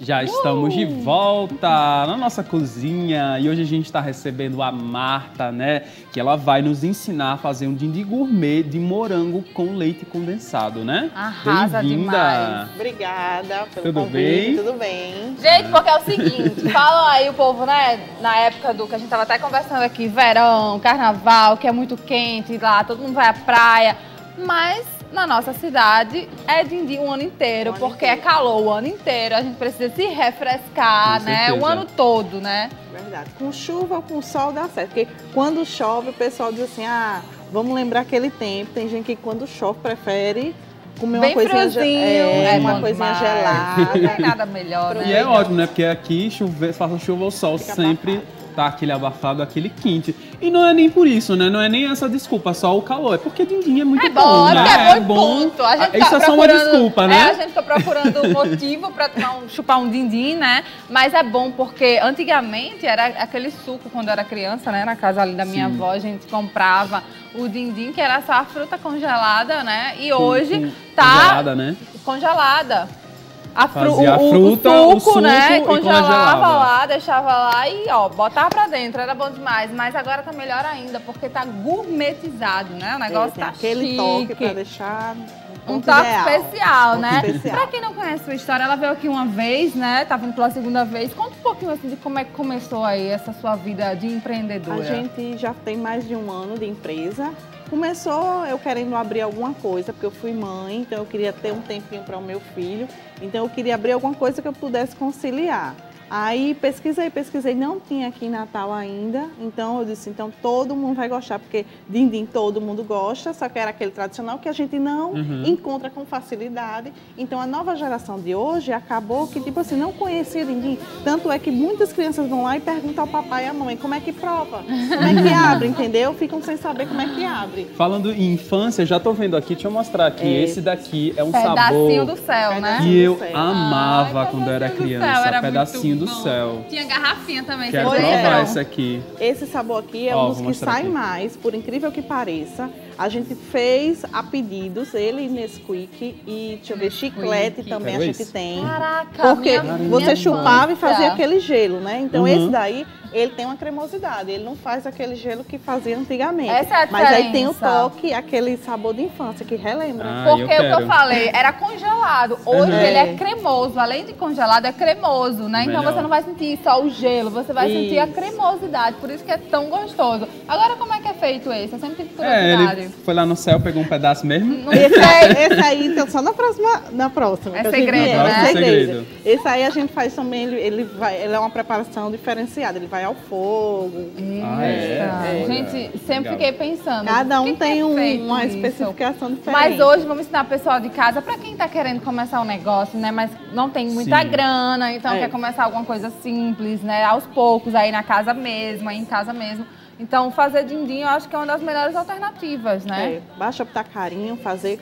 Já estamos de volta na nossa cozinha e hoje a gente está recebendo a Marta, né? Que ela vai nos ensinar a fazer um din-din gourmet de morango com leite condensado, né? Arrasa demais. Obrigada pelo Tudo convite, bem? tudo bem. Gente, porque é o seguinte, falam aí o povo, né? Na época do que a gente tava até conversando aqui, verão, carnaval, que é muito quente lá, todo mundo vai à praia, mas na nossa cidade é din-din o ano inteiro, porque é calor o ano inteiro, a gente precisa se refrescar, Com né? certeza. O ano todo, né? Verdade. Com chuva ou com sol dá certo. Porque quando chove, o pessoal diz assim, vamos lembrar aquele tempo. Tem gente que quando chove prefere comer uma Bem coisinha, friozinho, uma bom coisinha demais. gelada. Não tem nada melhor, né? E é ótimo, né? Porque aqui, faça chuva ou sol, Fica sempre abafado. tá aquele abafado, aquele quente. E não é nem por isso, né? Não é nem essa desculpa, só o calor. É porque din-din é muito É bom, né? é bom e ponto. A gente Isso tá é só uma procurando- desculpa, né? a gente fica procurando motivo pra chupar um din-din, né? Mas é bom porque antigamente era aquele suco, quando eu era criança, né? Na casa ali da minha Sim. avó, a gente comprava o din-din, que era só a fruta congelada, né? E hoje tá Congelada, né? congelada. Fazia a fruta, o suco né? e Congelava congelava. lá, deixava lá e, ó, botava pra dentro. Era bom demais. Mas agora tá melhor ainda, porque tá gourmetizado, né? O negócio Tem tá aquele chique. toque pra deixar Um ponto toque ideal. especial, Toque né? especial. Pra quem não conhece a sua história, ela veio aqui uma vez, né? Tá vindo pela segunda vez. Conta um pouquinho assim de como é que começou aí essa sua vida de empreendedora. A gente já tem mais de um ano de empresa. Começou eu querendo abrir alguma coisa, porque eu fui mãe, então eu queria ter um tempinho para o meu filho. Então eu queria abrir alguma coisa que eu pudesse conciliar. Aí pesquisei, não tinha aqui em Natal ainda, então eu disse, então todo mundo vai gostar, porque din-din todo mundo gosta, só que era aquele tradicional que a gente não encontra com facilidade. Então a nova geração de hoje acabou que, tipo assim, não conhecia din-din. Tanto é que muitas crianças vão lá e perguntam ao papai e à mamãe, como é que prova? Como é que abre, entendeu? Ficam sem saber como é que abre. Falando em infância, já tô vendo aqui, deixa eu mostrar aqui. Esse daqui é um Pedacinho sabor do céu, né? que eu do céu. amava Ai, quando eu era pedacinho do criança. céu, era Pedacinho muito do bom. céu. Tinha garrafinha também. Quero vocês Pois é. provar lembram? esse aqui. Esse sabor aqui é Ó, um dos vou que mostrar sai aqui. mais, por incrível que pareça. A gente fez a pedidos, ele e Nesquik e, deixa eu ver, chiclete também a Quero gente esse. tem. Caraca, Porque minha você chupava e fazia infância. aquele gelo, né? Então Uhum. esse daí, ele tem uma cremosidade, ele não faz aquele gelo que fazia antigamente. Essa é a Mas aí tem o diferença. toque, aquele sabor de infância que relembra. Porque eu o que quero. eu falei era congelado. Hoje Uhum. ele é cremoso. Além de congelado, é cremoso, né? Então Melhor. você não vai sentir só o gelo, você vai sentir a Isso. cremosidade. Por isso que é tão gostoso. Agora, como é que é feito esse? Eu sempre tive É, curiosidade. ele foi lá no céu, pegou um pedaço mesmo. Não Esse aí, então, só na próxima. É que a gente segredo, vier, né? É segredo. Segredo. Esse aí a gente faz também, ele é uma preparação diferenciada, ele vai ao fogo. Ah, é? Gente, sempre Legal. fiquei pensando. Cada por um que tem que é feito uma isso? especificação diferente. Mas hoje vamos ensinar o pessoal de casa, para quem tá querendo começar um negócio, né, mas não tem muita Sim. grana, então É. quer começar alguma coisa simples, né, aos poucos, aí na casa mesmo, aí em casa mesmo. Então fazer din-din eu acho que é uma das melhores alternativas, né? Basta botar carinho, fazer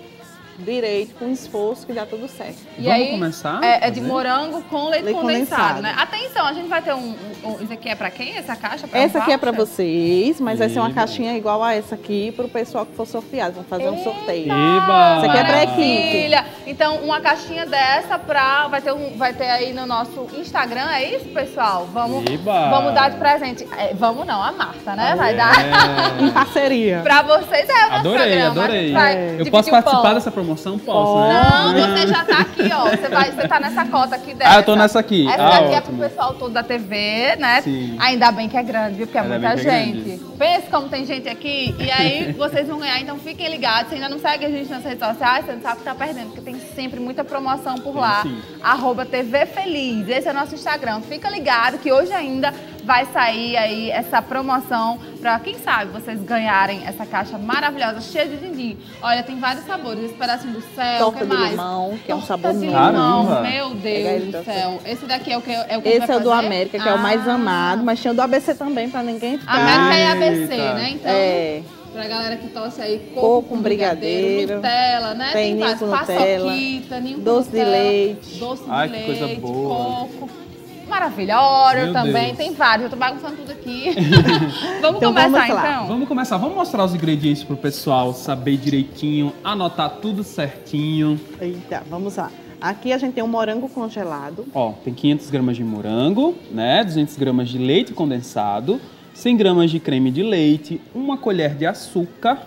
direito, com esforço, que dá tudo certo. E Vamos aí, começar? É de Fazer? morango com leite Leite condensado, condensado. né? Atenção, a gente vai ter isso aqui é pra quem? Essa caixa? Pra Essa um aqui é para voucher? vocês, mas vai ser uma Eba. caixinha igual a essa aqui para o pessoal que for sorteado. Vamos fazer um sorteio. Eba! Isso aqui é pra Maravilha! Então, uma caixinha dessa vai ter aí no nosso Instagram, é isso, pessoal? Eba! Vamos dar de presente. Vamos não, a Marta, né? Vai dar Em É. parceria. pra vocês. É o nosso Adorei, programa. adorei. A gente vai Eu dividir posso o pão. participar dessa promoção? Posso, né? Não, você já tá aqui, ó. Você tá nessa cota aqui dessa. Ah, eu tô nessa aqui. Essa Ah, daqui é ótimo. pro pessoal todo da TV, né? Sim. Ainda bem que é grande, viu? Porque é Ainda muita bem que é gente. grande. Pensa como tem gente aqui e aí vocês vão ganhar, então fiquem ligados. Se ainda não segue a gente nas redes sociais, você não sabe o que tá perdendo, porque tem sempre muita promoção por Tem lá. sim. @TV Feliz. Esse é o nosso Instagram. Fica ligado que hoje ainda vai sair aí essa promoção pra, quem sabe, vocês ganharem essa caixa maravilhosa, cheia de din-din. Olha, tem vários sabores. Esse pedacinho do céu, Torta o que de mais? limão, que é um Torta sabor de novo. limão, Caramba. meu Pega ele Deus pra do céu. Esse daqui é o que a gente Esse é vai o do fazer? América, que é o mais Ah. amado, mas tinha o do ABC também, para ninguém ficar. América e ABC, Eita. né? Então, É, pra galera que torce aí, Coco com brigadeiro, Nutella, né? tem ninho vários, com Nutella, paçoquita, ninho com doce de Nutella, leite. doce de Ai, que leite, coisa boa. coco. Maravilha, Oreo Meu também, Deus. tem vários, eu tô bagunçando tudo aqui. Vamos Então começar vamos lá. então? Vamos começar, vamos mostrar os ingredientes pro pessoal saber direitinho, anotar tudo certinho. Eita, vamos lá. Aqui a gente tem um morango congelado. Ó, tem 500 gramas de morango, né? 200 gramas de leite condensado, 100 gramas de creme de leite, uma colher de açúcar,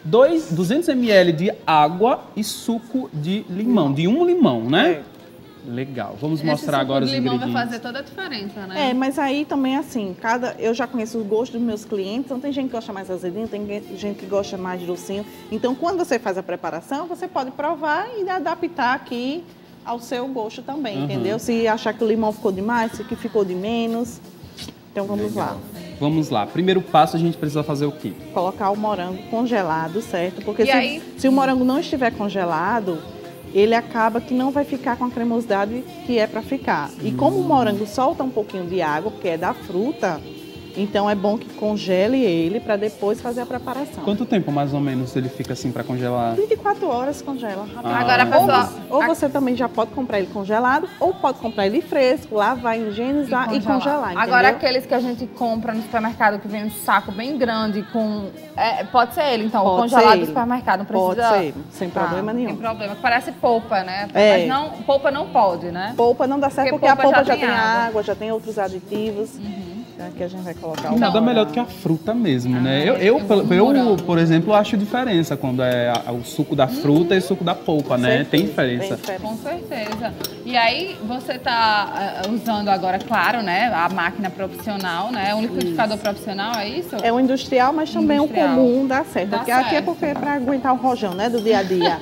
200 ml de água e suco de limão, de um limão, né? Legal. Vamos mostrar agora os ingredientes. Esse suco de limão vai fazer toda a diferença, né? Mas aí também assim, eu já conheço o gosto dos meus clientes, então tem gente que gosta mais azedinho, tem gente que gosta mais docinho. Então quando você faz a preparação, você pode provar e adaptar aqui ao seu gosto também, entendeu? Se achar que o limão ficou demais, se que ficou de menos. Então vamos lá. Vamos lá. Primeiro passo, a gente precisa fazer o quê? Colocar o morango congelado, certo? Porque E se o morango não estiver congelado, ele acaba que não vai ficar com a cremosidade que é para ficar. E como o morango solta um pouquinho de água, porque é da fruta, então é bom que congele ele para depois fazer a preparação. Quanto tempo mais ou menos ele fica assim para congelar? 24 horas congela. Agora, pessoal, Ou você também já pode comprar ele congelado, ou pode comprar ele fresco, lavar, higienizar e congelar, entendeu? Agora, aqueles que a gente compra no supermercado, que vem um saco bem grande com... pode ser ele, então, o congelado do supermercado, não precisa... Pode ser, sem problema nenhum. Sem problema, parece polpa, né? É. Mas polpa não pode, né? Polpa não dá certo porque a polpa polpa já já tem tem água, já tem outros aditivos. Então aqui a gente vai colocar o Nada morango. melhor do que a fruta mesmo, né? Eu, por exemplo, acho diferença quando é o suco da fruta e o suco da polpa, né? Tem diferença. Com certeza. E aí, você tá usando agora, claro, né? A máquina profissional, né? Um liquidificador profissional, é isso? É o industrial, mas também Industrial. o comum dá certo. Dá Porque aqui é certo. porque é para aguentar o rojão, né? Do dia a dia.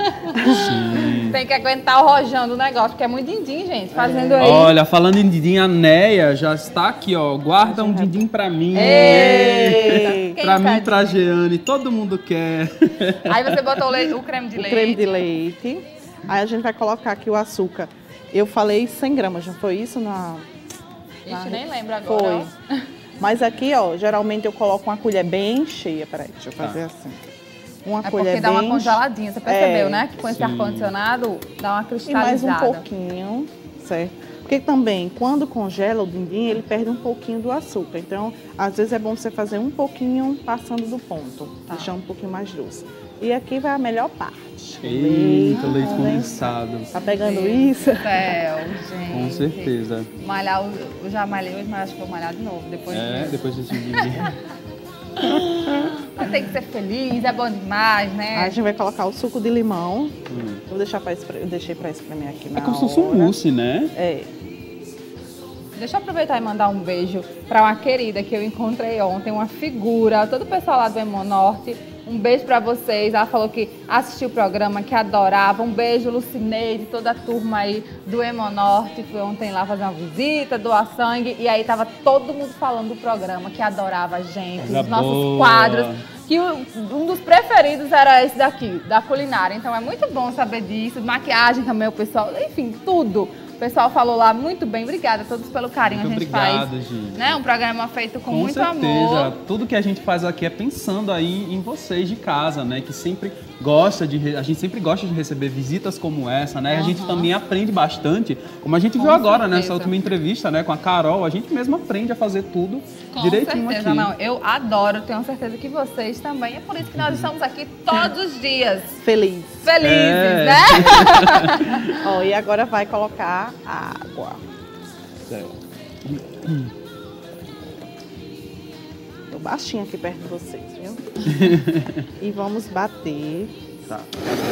Tem que aguentar o rojão do negócio, porque é muito din-din, gente. Fazendo aí. Olha, falando em din-din, a Neia já está aqui, ó. Guarda um din-din pra mim. Eita. Pra mim e pra Jeane. Todo mundo quer. Aí você botou o creme de leite. Creme de leite. Aí a gente vai colocar aqui o açúcar. Eu falei 100 gramas, não foi isso? Ixi, nem lembro agora. Foi. Mas aqui, ó, geralmente eu coloco uma colher bem cheia. Peraí, deixa eu fazer assim. Uma É colher porque dá uma bem congeladinha, você percebeu, É, né? Que com esse sim. ar-condicionado dá uma E mais cristalizada. um pouquinho, certo? Porque também, quando congela o din-din, ele perde um pouquinho do açúcar. Então, às vezes é bom você fazer um pouquinho passando do ponto, deixando um pouquinho mais doce. E aqui vai a melhor parte. Eita, leite condensado. Tá pegando isso? Céu, gente. Com certeza. Malhar, eu já malhei hoje, mas acho que vou malhar de novo depois disso. Depois desse din-din. Mas tem que ser feliz, é bom demais, né? Aí a gente vai colocar o suco de limão. Eu deixei pra espremer aqui na É como se fosse um hora. mousse, né? É. Deixa eu aproveitar e mandar um beijo para uma querida que eu encontrei ontem, uma figura, todo o pessoal lá do Hemonorte. Um beijo para vocês. Ela falou que assistiu o programa, que adorava. Um beijo, Lucineide, toda a turma aí do Hemonorte. Fui ontem lá fazer uma visita, doar sangue. E aí tava todo mundo falando do programa, que adorava a gente, Coisa os nossos boa. quadros. Que um dos preferidos era esse daqui, da culinária. Então é muito bom saber disso. Maquiagem também, o pessoal, enfim, tudo. O pessoal falou lá muito bem. Obrigada a todos pelo carinho. Muito a gente obrigado, faz, gente. né? Um programa feito com muito certeza. amor. Tudo que a gente faz aqui é pensando aí em vocês de casa, né? Que sempre a gente sempre gosta de receber visitas como essa, né? A gente também aprende bastante, como a gente viu agora certeza. nessa última entrevista, né? Com a Carol, a gente mesmo aprende a fazer tudo Com direitinho certeza, aqui. não. Eu adoro, tenho certeza que vocês também. É por isso que nós estamos aqui todos os dias. Feliz. Felizes, né? Ó, e agora vai colocar a água. Certo. Tô baixinho aqui perto de vocês, viu? E vamos bater. Tá.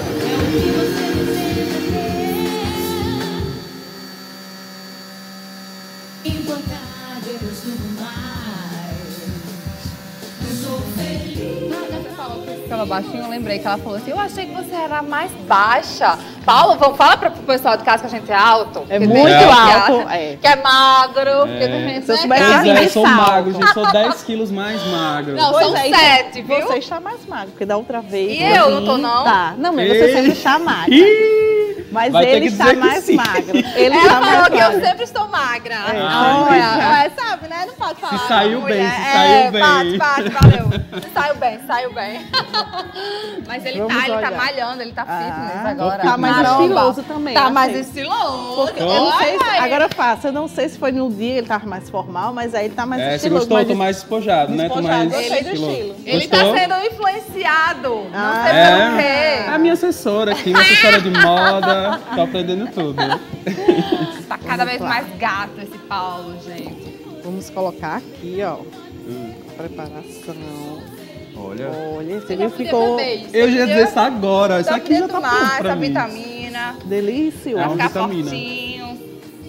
Você falou que ficava baixinho, eu lembrei que ela falou assim, eu achei que você era mais baixa. Paulo, vamos falar pro pessoal de casa que a gente é alto? É Que muito tem gente alto, que acha é. Que é magro, porque a gente Se eu não é soubesse grande. assim, Eu sou salto. magro, gente, sou 10 quilos mais magro. Não, Pois são é, 7, viu? Você está mais magro, porque da outra vez. E eu não tô, não? Tá. Não, mas você Ei. sempre está magra. Mas Vai ter ele que está dizer que mais sim. magro. Ele Ela está mais falou que eu magro. sempre estou magra. já. Olha, sabe, né? Não pode falar. saiu não, bem, mulher. se saiu bem. Bate, valeu. Saiu bem, saiu bem. Mas ele Vamos tá olhar. malhando, ele tá fitness agora. Tá mais Maromba. estiloso também. Tá eu mais achei. estiloso. Porque eu não sei se, Olha aí. agora eu faço, eu não sei se foi no dia ele tava mais formal, mas aí ele tá mais Você estiloso. gostou? mais Tô mais despojado, né? Tô despojado. mais Gostei do estiloso. estilo. Ele Gostou? tá sendo influenciado. Não Ah, sei É pelo quê. a minha assessora aqui, minha assessora de moda. tô aprendendo tudo. Tá cada vez mais gato esse Paulo, gente. Vamos colocar aqui, ó. A preparação. Olha. Olha, você Já viu, podia ficou beber isso, Eu já ia dizer entendeu? isso agora. Isso Só aqui já podia tá tomar pronto pra essa mim. vitamina, delicioso. É pra uma ficar vitamina. fortinho.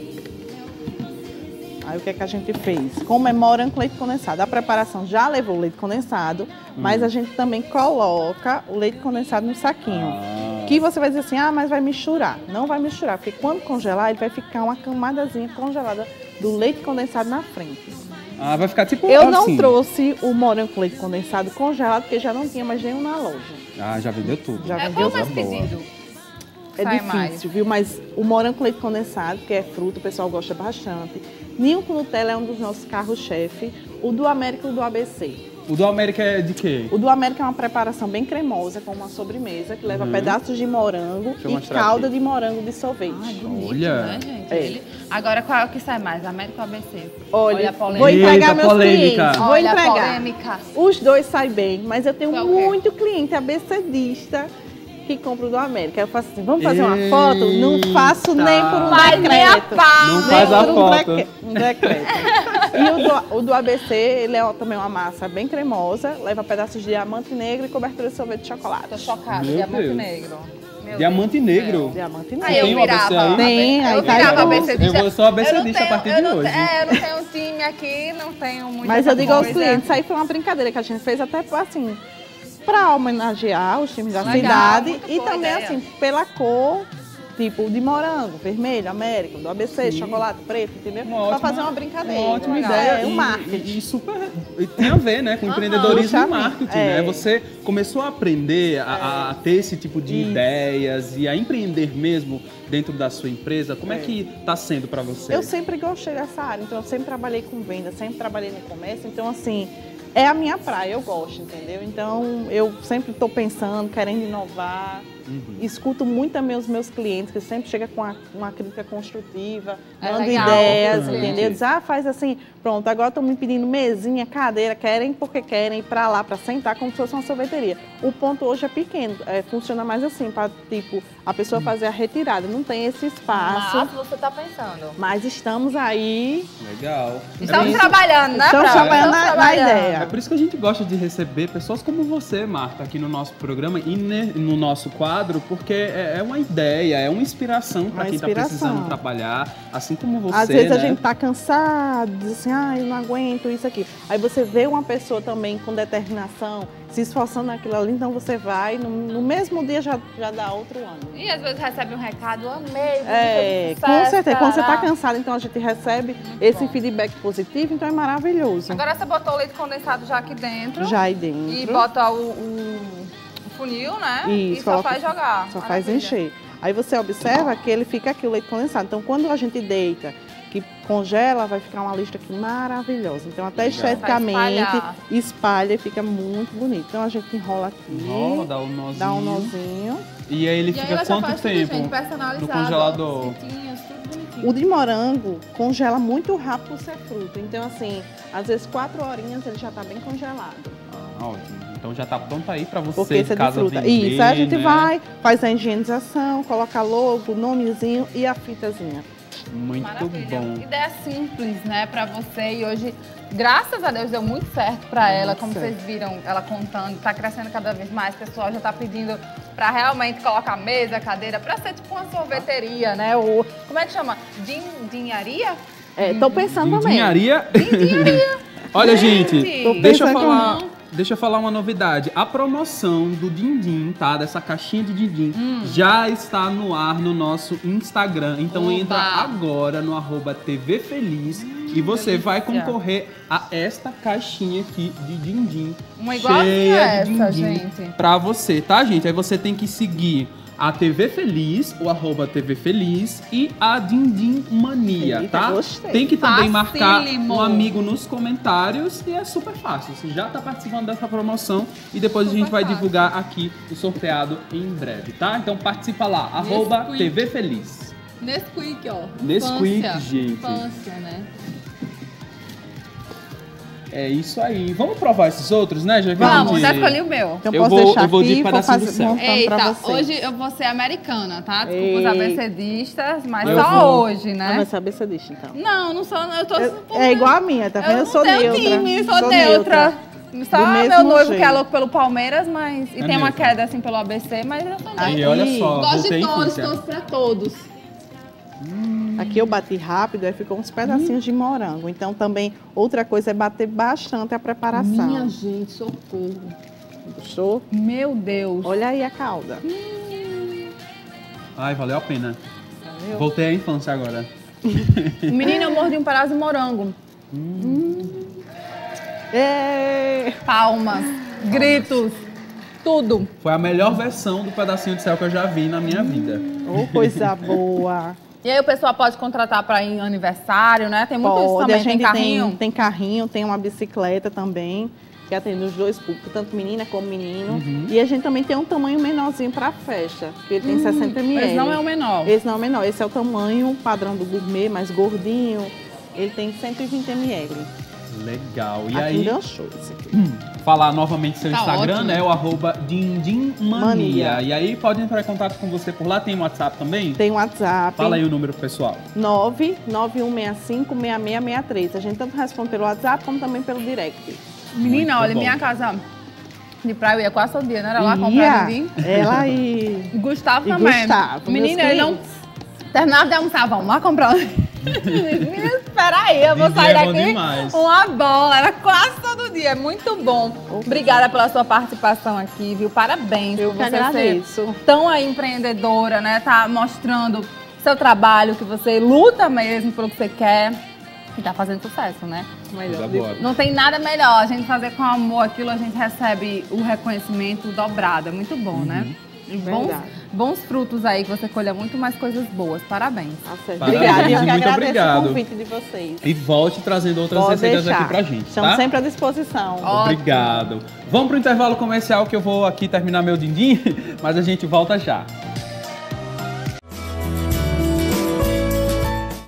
Aí o que é que a gente fez? Comemorando com leite condensado. A preparação já levou o leite condensado, mas a gente também coloca o leite condensado no saquinho. Ah. Que você vai dizer assim, ah, mas vai misturar. Não vai misturar, porque quando congelar, ele vai ficar uma camadazinha congelada do leite condensado na frente. Ah, vai ficar tipo Eu assim. não trouxe o morango com leite condensado congelado, porque já não tinha mais nenhum na loja. Ah, já vendeu tudo. Já É vendeu qual mais boa. pedido? É Sai difícil, mais. viu? Mas o morango com leite condensado, que é fruta, o pessoal gosta bastante. Ninho com Nutella é um dos nossos carros-chefe. O do América e o do ABC. O do América é de quê? O do América é uma preparação bem cremosa, com uma sobremesa, que leva pedaços de morango Deixa eu e mostrar calda aqui. de morango de sorvete. Ai, bonito, Olha. né, gente? É. Ele... Agora, qual é o que sai mais? América ou ABC? Olha, a polêmica. vou entregar Eita, meus polêmica. clientes. Vou Olha a entregar. polêmica. Os dois saem bem, mas eu tenho Qual o quê? muito cliente ABCdista que compra o do América. Eu faço assim, vamos fazer uma foto? Não faço nem por um Mas nem a decreto. pau. Não Nem faz a por foto. Um decreto. E o do ABC, ele é também uma massa bem cremosa, leva pedaços de diamante negro e cobertura de sorvete de chocolate. Tô chocada. Meu Diamante Deus. negro. Meu Diamante Deus do negro? céu. Diamante Aí negro. eu Tem o ABC virava. aí? Tem, aí eu tá virava aí. ABCdista. Eu vou ser ABCdista a partir de hoje. Eu não tenho um time aqui, não tenho muita Mas eu digo aos coisa. clientes, isso aí foi uma brincadeira que a gente fez até assim, para homenagear os times da Legal, cidade muito e boa também ideia. assim, pela cor, tipo de morango, vermelho, América, do ABC, chocolate preto, entendeu? Pra fazer uma brincadeira. Uma ótima Legal. ideia. É um marketing. E super. E tem a ver, né? Com empreendedorismo e justamente. marketing, É. né? Você começou a aprender a ter esse tipo de ideias e a empreender mesmo dentro da sua empresa. Como é que tá sendo para você? Eu sempre gostei dessa área, então eu sempre trabalhei com venda, sempre trabalhei no comércio, então assim, é a minha praia, eu gosto, entendeu? Então eu sempre estou pensando, querendo inovar. Escuto muito também os meus clientes, que sempre chegam com uma crítica construtiva, É dando legal. ideias, Importante. entendeu? Diz, faz assim, pronto, agora estão me pedindo mesinha, cadeira, querem porque querem ir para lá, para sentar como se fosse uma sorveteria. O ponto hoje é pequeno, funciona mais assim, para tipo, a pessoa fazer a retirada, não tem esse espaço, Mas você tá pensando. mas estamos aí, Legal. Estamos trabalhando, né, estamos Fran? trabalhando Estamos na trabalhando. ideia. É por isso que a gente gosta de receber pessoas como você, Marta, aqui no nosso programa e no nosso quadro, porque é uma ideia, é uma inspiração para Uma quem está inspiração. precisando trabalhar, assim como você, Às vezes né? a gente tá cansado, diz assim, eu não aguento isso aqui. Aí você vê uma pessoa também com determinação, se esforçando naquilo ali, então você vai, no mesmo dia já dá outro ano. E às vezes recebe um recado, amei, Com certeza. Quando você tá cansado. cansado, então a gente recebe esse bom. feedback positivo, então é maravilhoso. Agora você botou o leite condensado já aqui dentro. Já aí dentro. E bota o funil, né? Isso, e só coloca- faz jogar. Só faz Maravilha. encher. Aí você observa que ele fica aqui, o leite condensado. Então, quando a gente deita, que congela, vai ficar uma lista aqui maravilhosa. Então, até Legal. esteticamente, Vai espalhar. espalha e fica muito bonito. Então, a gente enrola aqui, Enrola, dá um nozinho. dá um nozinho. E aí ele E aí fica ela já quanto faz tudo, tempo? gente, personalizado, no congelador? ó, cintinhos, tudo bonitinho. O de morango congela muito rápido por ser fruta. Então, assim, às vezes 4 horinhas ele já tá bem congelado. Ah, ótimo. Então já tá pronto aí para você Porque de isso é de casa fruta. vender, Isso, aí a gente né? vai, faz a higienização, coloca logo, nomezinho e a fitazinha. Muito Maravilha. bom. Ideia simples, né, pra você. E hoje, graças a Deus, deu muito certo pra ela. Muito Como certo. vocês viram, ela contando, tá crescendo cada vez mais. O pessoal já tá pedindo pra realmente colocar mesa, cadeira, pra ser tipo uma sorveteria, né? Ou, como é que chama? Dinharia? Tô pensando também. Dinharia. Olha, gente, Tô deixa eu pensando falar uma novidade. A promoção do Dindim, tá? Dessa caixinha de Dindim, já está no ar no nosso Instagram. Então Oba! entra agora no @TV Feliz e você vai delícia. concorrer a esta caixinha aqui de Dindim. Uma igualzinha a cheia de essa, din-din gente. pra você, tá, gente? Aí você tem que seguir a TV Feliz, o @TV Feliz e a Dindim Mania, Eita, tá? gostei. Tem que também marcar Facílimo. um amigo nos comentários e é super fácil. Você já tá participando dessa promoção e depois a gente Super vai fácil. divulgar aqui o sorteado em breve, tá? Então participa lá, Nesquik. @TV Feliz. Nesquik, ó. Nesquik, Infância. gente. Infância, né? É isso aí. Vamos provar esses outros, né? Já que a Vamos, gente- já escolhi o meu. Então Eu posso vou- deixar eu vou de aqui e pedacinho do fazer céu. montando pra Eita, vocês. hoje eu vou ser americana, tá? Desculpa os Ei. abecedistas, mas Eu só vou. hoje, Ah, né? vai saber se diz, então. Não, não sou, eu tô... É igual a minha, tá vendo? Eu Eu não sou tenho neutra. time, sou neutra. Só Do meu mesmo noivo que é jeito. louco pelo Palmeiras, mas... E É tem uma neutra. queda, assim, pelo ABC, mas eu sou neutra. E olha só, Gosto voltei de em todos, Cíntia. todos pra todos. Aqui eu bati rápido, aí ficou uns pedacinhos de morango. Então também, outra coisa é bater bastante a preparação. Minha gente, socorro. Gostou? Meu Deus. Olha aí a calda. Ai, valeu a pena. Valeu? Voltei à infância agora. Menina, eu mordi um pedaço de morango. É. Palmas, gritos, tudo. Foi a melhor versão do pedacinho de céu que eu já vi na minha vida. Oh, coisa boa. E aí o pessoal pode contratar para ir em aniversário, né? Tem muito isso Pode, também, a gente tem carrinho. tem carrinho, tem uma bicicleta também, que atende os dois públicos, tanto menina como menino. E a gente também tem um tamanho menorzinho para festa, que ele tem 60 ml. Mas não é o menor. Esse não é o menor, esse é o tamanho padrão do gourmet, mais gordinho. Ele tem 120 ml. Legal. E Aqui aí, enganchou esse aqui. falar novamente seu Tá Instagram, ótimo. né? O @dindimmania. Mania. E aí pode entrar em contato com você por lá. Tem um WhatsApp também? Tem WhatsApp. Fala aí o número pro pessoal. 991656663. A gente tanto responde pelo WhatsApp como também pelo direct. Menina, Muito olha, bom. minha casa de praia eu ia quase todo dia, não era lá comprar vinho? Ela e... E Gustavo E também. Gustavo, Menina, meus ele não clientes. terminava de almoçar, vamos lá comprar. Menina, espera aí, eu vou Vivi sair é bom daqui demais. uma bola. Era quase todo dia, é muito bom. Obrigada pela sua participação aqui, viu? Parabéns Eu por que você agradeço. ser tão aí empreendedora, né? Tá mostrando seu trabalho, que você luta mesmo pelo que você quer. E tá fazendo sucesso, né? Coisa boa. Não tem nada melhor. A gente fazer com amor aquilo, a gente recebe o reconhecimento dobrado. É muito bom, né? E Verdade. bons frutos aí, que você colha muito mais coisas boas. Parabéns. Tá certo. Parabéns, Obrigada, eu que muito agradeço obrigado. o convite de vocês. E volte trazendo outras Pode receitas deixar. aqui pra gente, Estamos tá? sempre à disposição. Ó. Obrigado. Vamos pro intervalo comercial que eu vou aqui terminar meu din-din, mas a gente volta já.